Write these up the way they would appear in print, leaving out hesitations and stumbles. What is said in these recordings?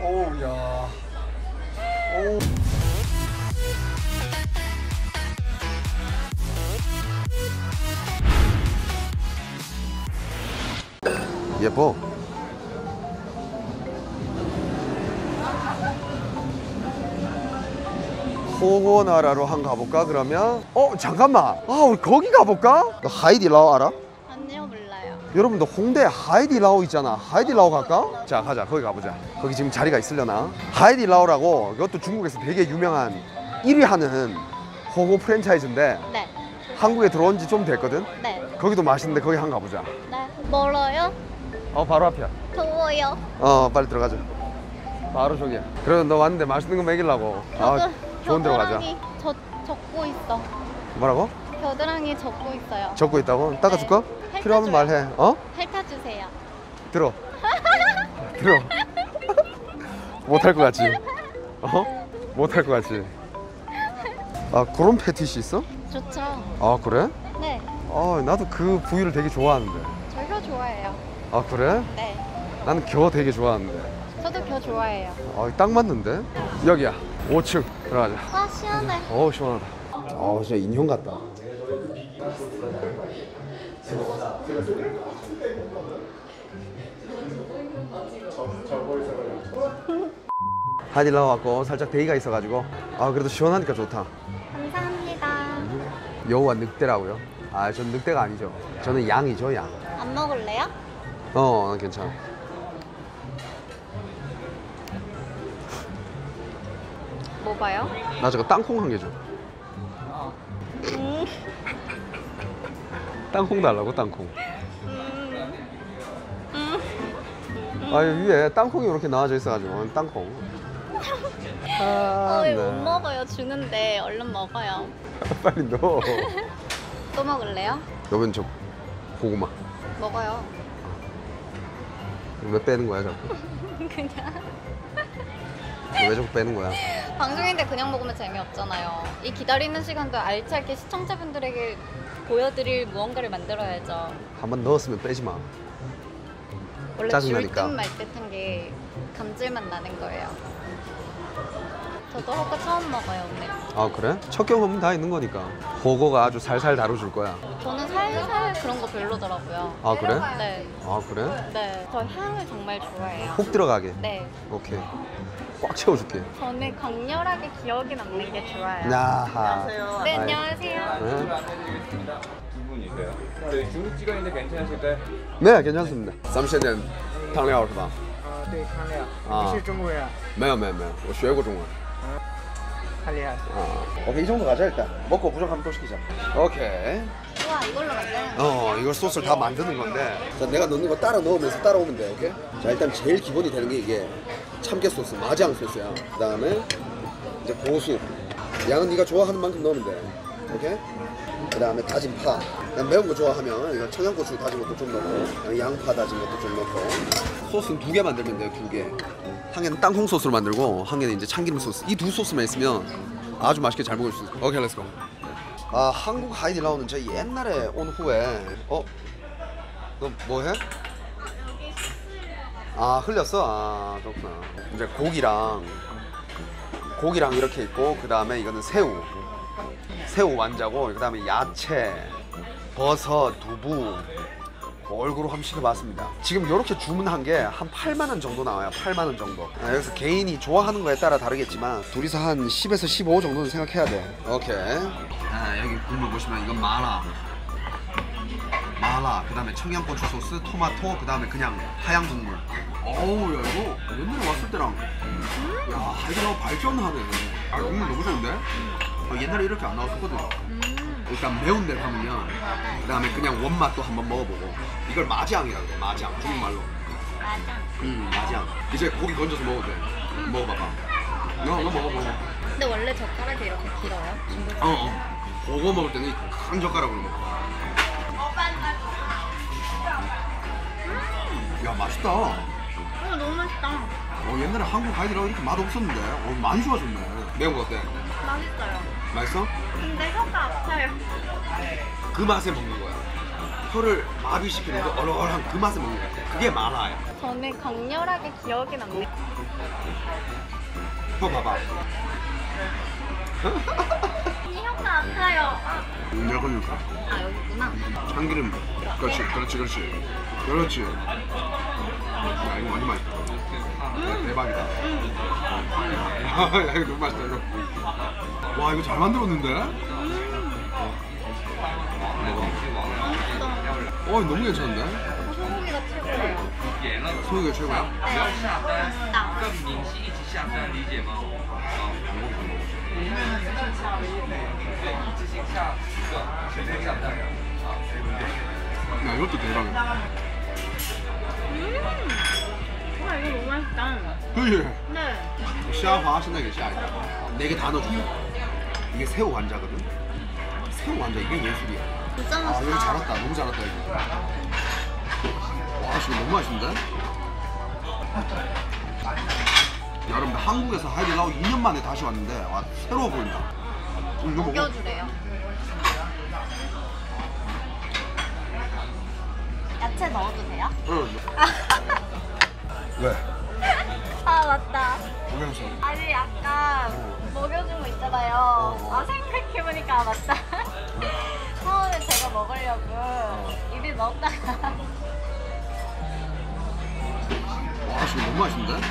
오우 야. 오. 예뻐. 호거 나라로 한 가볼까 그러면? 잠깐만. 우리 거기 가볼까? 너 하이디라오 알아? 아니요, 몰라요. 여러분들 홍대 하이디라오 있잖아. 하이디라오 갈까? 자 가자. 거기 가보자. 거기 지금 자리가 있으려나? 하이디라오라고 이것도 중국에서 되게 유명한 1위 하는 호거 프랜차이즈인데 네. 한국에 들어온 지 좀 됐거든? 네. 거기도 맛있는데 거기 한번 가보자. 네. 멀어요? 바로 앞이야. 더워요. 빨리 들어가자. 바로 저기야. 그래도 너 왔는데 맛있는 거 먹이려고. 좋은 데로 가자. 겨드랑이 젖고 있어. 뭐라고? 겨드랑이 젖고 있어요. 적고 있다고? 닦아줄까? 네. 필요하면 말해. 핥아주세요. 들어. 들어. 못할 것 같지? 못할 것 같지? 그런 패티시 있어? 좋죠. 그래? 네. 나도 그 부위를 되게 좋아하는데. 저 혀 좋아해요. 그래? 네. 나는 겨 되게 좋아하는데. 저도 겨 좋아해요. 딱 맞는데? 여기야. 5층 들어가자. 시원해. 시원하다. 진짜 인형 같다. 하디라오 왔고 살짝 데이가 있어가지고 그래도 시원하니까 좋다. 감사합니다. 여우와 늑대라고요? 전 늑대가 아니죠. 저는 양이죠, 양. 안 먹을래요? 난 괜찮아. 뭐 봐요? 나 저거 땅콩 한 개 줘. 땅콩 달라고, 땅콩. 위에 땅콩이 이렇게 나와져 있어가지고 땅콩. 왜 못 네. 먹어요? 주는데 얼른 먹어요. 빨리 넣어. 또 먹을래요? 여긴 저 고구마. 먹어요. 왜 빼는 거야 자꾸? 그냥 왜 자꾸 빼는 거야? 방송인데 그냥 먹으면 재미없잖아요. 이 기다리는 시간도 알차게 시청자분들에게 보여드릴 무언가를 만들어야죠. 한번 넣었으면 빼지 마. 원래 짜증나니까. 줄 듯 말 듯한 게 감질만 나는 거예요. 저도 호거 처음 먹어요 오늘. 그래? 첫 경험은 다 있는 거니까. 호거가 아주 살살 다뤄줄 거야. 저는 살살 그런 거 별로더라고요. 그래? 네. 그래? 네. 저 향을 정말 좋아해요. 혹 들어가게. 네. 오케이. 꽉 채워줄게. 저는 강렬하게 기억이 남는 게 좋아요. 야하. 네, 안녕하세요. 두 분이세요? 저희 중국 직원인데 괜찮으실까요? 네, 괜찮습니다. 咱们现在汤料是吧？ 对，汤料。 啊你是中国人啊？ 没有没有没有，我学过中文。 太厉害了。 오케이, 이 정도 가자 일단. 먹고 부족하면 또 시키자. 오케이. 우와, 이걸로 만드는 이걸 소스를 다 만드는 건데. 자, 내가 넣는 거 따라 넣으면서 따라오면 돼, 오케이? 자, 일단 제일 기본이 되는 게 이게 참깨 소스, 마장 소스야. 그다음에 이제 고수. 양은 네가 좋아하는 만큼 넣으면 돼, 오케이? 그다음에 다진 파. 그냥 매운 거 좋아하면 이거 청양고추 다진 것도 좀 넣고, 양파 다진 것도 좀 넣고. 소스는 2개 만들면 돼요, 2개. 한 개는 땅콩 소스로 만들고 한 개는 이제 참기름 소스. 이 두 소스만 있으면 아주 맛있게 잘 먹을 수 있어요. 오케이, 렛츠고. 한국 하이디라오는 저희 옛날에 온 후에 너 뭐해? 흘렸어? 그렇구나. 이제 고기랑 이렇게 있고, 그 다음에 이거는 새우 완자고, 그 다음에 야채, 버섯, 두부, 얼굴로 한번 시켜봤습니다. 지금 이렇게 주문한 게 한 8만 원 정도 나와요. 8만 원 정도. 여기서 개인이 좋아하는 거에 따라 다르겠지만 둘이서 한 10에서 15 정도는 생각해야 돼. 오케이. 여기 국물 보시면 이건 마라, 그 다음에 청양고추 소스, 토마토, 그 다음에 그냥 하양 국물. 어우, 야, 이거 옛날에 왔을 때랑 야, 하이디라오 발전하네. 국물 너무 좋은데? 옛날에 이렇게 안 나왔었거든. 일단 매운 데 담으면 그 다음에 그냥 원맛도 한번 먹어보고. 이걸 마장이라고 해. 마장, 중국말로. 마장. 이제 고기 건져서 먹어도 돼. 먹어봐봐. 너 먹어. 근데 원래 젓가락이 이렇게 길어요? 중국 그거 먹을 때는 큰 젓가락으로 먹어. 야, 맛있다. 너무 맛있다. 옛날에 한국 하이디라오 이렇게 맛 없었는데 많이 좋아졌네. 매운 거 어때? 맛있어요. 맛있어? 근데 혀가 아파요. 그 맛에 먹는 거야. 혀를 마비시키는 그 얼얼한 그 맛을 먹는 거야. 그게 마라야. 저는 강렬하게 기억이 납니다. 혀 봐봐. 이 혀가 아파요. 내가 걸릴까? 아 여기구나. 참기름. 그렇지. 야 이거 완전 맛있다. 대박이다. 야 이거 너무 맛있다 이거. 와 이거 잘 만들었는데? 너무 괜찮은데? 소고기가 최고예요. 소고기가 최고야? 맛있다. 야 이것도 대박이야. 와 이거 너무 맛있다. 그치? 네. 샤화 신나게 샤이다. 4개 다 넣어줄게. 이게 새우 관자거든? 새우 관자 이게 예술이야. 진짜 아 맛있다. 여기 잘했다. 너무 잘했다 이거. 와 지금 너무 맛있는데? 여러분들 한국에서 하이디라오 2년 만에 다시 왔는데 와 새로워 보인다. 이거 먹어? 먹여주래요. 야채 넣어도 돼요? 응. 왜? 아 맞다. 먹여줬어. 아니 아까 먹여준 거 있잖아요. 아 생각해보니까 아, 맞다. 처음에 제가 먹으려고 입에 넣었다가 와 지금 너무 맛있는데?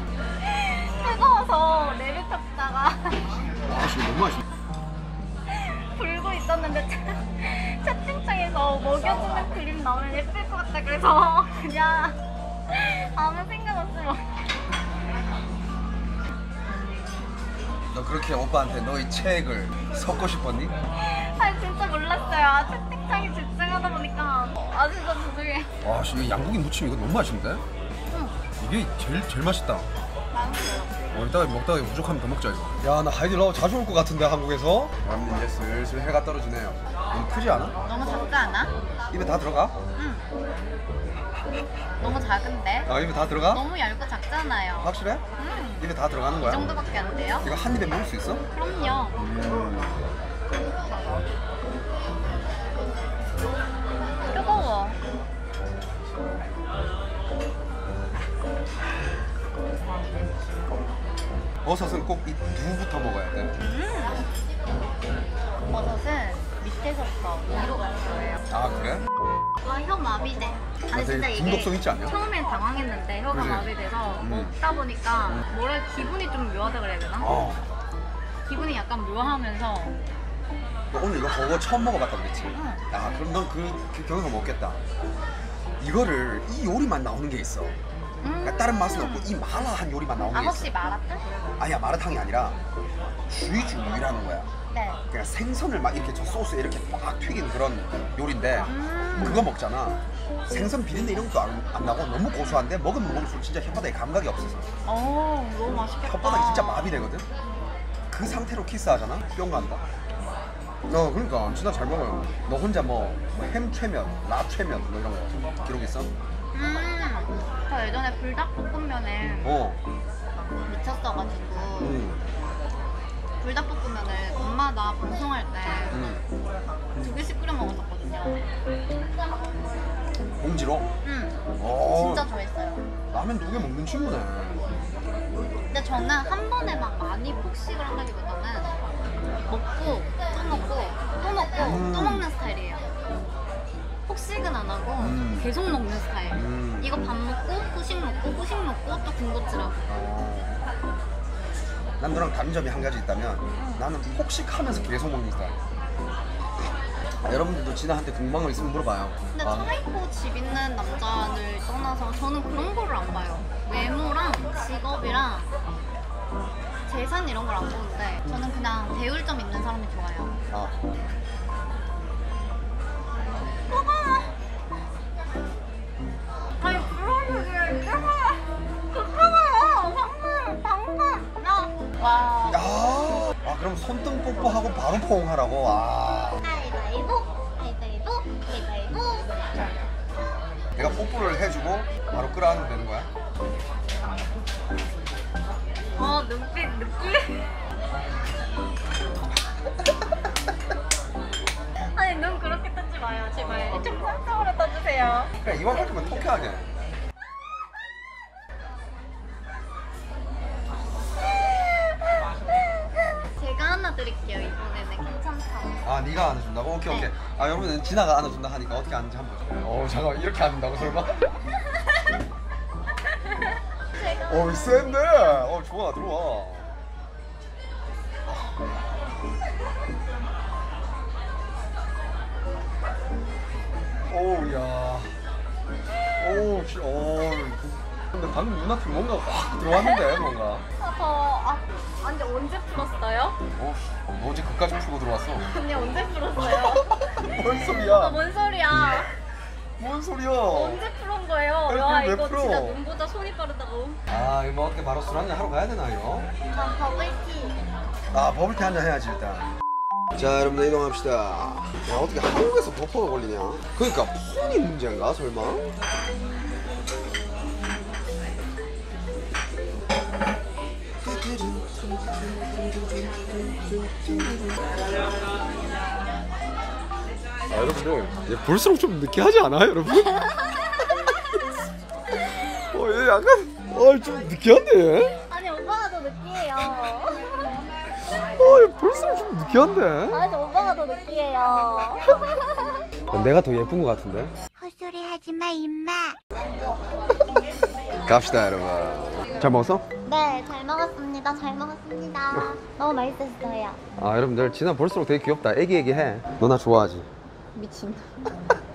뜨거워서 내뱉었다가 와 지금 너무 맛있는데? 불고 있었는데 채팅창에서 먹여주는 그림 나오면 예쁠 것 같다 그래서 그냥 아무 생각 없이 너 그렇게 오빠한테 너의 책을 섞고 싶었니? 아 진짜 몰랐어요. 채팅창에 집중하다 보니까 아 진짜 죄송해요. 와 지금 양고기 무침 이거 너무 맛있는데? 응. 이게 제일 맛있다. 맛있어요. 이따가 먹다가 부족하면 더 먹자 이거. 야 나 하이디라오 자주 올 것 같은데 한국에서. 여러분 이제 슬슬 해가 떨어지네요. 너무 크지 않아? 너무 작지 않아? 입에 다 들어가? 응. 너무 작은데? 아 입에 다 들어가? 너무 얇고 작잖아요. 확실해? 응. 입에 다 들어가는 이 거야? 정도밖에 안 돼요? 이거 한 입에 먹을 수 있어? 그럼요. 뜨거워. 버섯은 꼭 이 두부터 먹어야 돼. 버섯은 밑에서부터 위로 갈 거예요. 아 그래? 와, 혀 마비돼. 아니 진짜 되게 이게 중독성 있지 않냐? 처음엔 당황했는데 혀가 그지? 마비돼서 먹다 보니까 뭐라 기분이 좀 묘하다 그래야 되나? 어. 기분이 약간 묘하면서 너 오늘 이거 버거 처음 먹어봤다 그랬지? 응. 아 그럼 넌 그 경험을 먹겠다. 이거를 이 요리만 나오는 게 있어. 그러니까 다른 맛은 없고 이 마라한 요리만 나오는 게 있어. 혹시 마라탕? 아니야 마라탕이 아니라 쥐주유라는 거야. 네. 그냥 생선을 막 이렇게 저 소스에 이렇게 막 튀긴 그런 요리인데 그거 먹잖아. 생선 비린내 이런 것도 안 나고 너무 고소한데 먹으면 먹을수록 진짜 혓바닥에 감각이 없어서 너무 맛있겠다. 혓바닥이 진짜 마비되거든. 그 상태로 키스하잖아. 뿅 간다. 그러니까 진짜 잘 먹어요. 너 혼자 뭐 햄최면, 라최면 뭐 이런 거 기록 있어? 저 예전에 불닭볶음면에 미쳤어가지고 불닭볶음면을 엄마가 방송할 때 2개씩 끓여 먹었었거든요. 봉지로? 진짜 좋아했어요. 라면 2개 먹는 친구네. 근데 저는 한 번에 막 많이 폭식을 한다기보다는 먹고 또 먹고 또 먹고 또 먹는 스타일이에요. 폭식은 안 하고 계속 먹는 스타일. 이거 밥 먹고 후식 먹고 후식 먹고 또 군것질하고. 난 너랑 다른 점이 한 가지 있다면 나는 폭식하면서 계속 먹는 스타일. 여러분들도 진아한테 궁금한 거 있으면 물어봐요. 근데 차이코 집 있는 남자를 떠나서 저는 그런 거를 안 봐요. 외모랑 직업이랑 재산 이런 걸 안 보는데 저는 그냥 배울 점 있는 사람이 좋아요. 아니 그러게 그거요 방금 와. 그럼 손등 뽀뽀하고 바로 포옹하라고. 가위바위보 가위바위보 가위바위보. 내가 뽀뽀를 해주고 바로 끌어안으면 되는 거야? 눈빛 느낌. 아니 눈 그렇게 뜯지 마요 제발. 좀 상처. 이왕 할 거면 통쾌하게. 제가 하나 드릴게요. 이번에는 괜찮다. 아 네가 안아준다고? 오케이 오케이. 아 여러분 진아가 안아준다 하니까 어떻게 하는지 한번 보자. 잠깐 이렇게 안는다고 설마? 제가 센데. 좋아 들어와. 오우야. 근데 방금 눈앞에 뭔가 확 들어왔는데 뭔가. 아니 언제 풀었어요? 뭐지 그까지 풀고 들어왔어. 언니 언제 풀었어요? 뭔 소리야? 뭔 소리야? 뭔 소리야? 언제 풀은 거예요? 아니, 와 그걸 왜 이거 풀어? 진짜 눈보다 손이 빠르다고. 이거 뭐 어떻게 바로 술 한잔 하러 가야 되나 이거? 전 버블티. 버블티 한잔 해야지 일단. 자 여러분들 이동합시다. 야 어떻게 한국에서 버퍼가 걸리냐? 그러니까 폰이 문제인가 설마? 여러분들 이제 볼수록 좀 느끼하지 않아요 여러분? 얘 약간 좀 느끼한데? 아니 오빠가 더 느끼해요. 얘 볼수록 좀 느끼한데? 아니 오빠가 더 느끼해요. 내가 더 예쁜 것 같은데? 헛소리 하지 마 임마. 갑시다 여러분. 잘 먹었어? 네, 잘 먹었습니다. 잘 먹었습니다. 너무 맛있었어요. 여러분들 진아 볼수록 되게 귀엽다. 애기애기해. 너 나 좋아하지? 미친.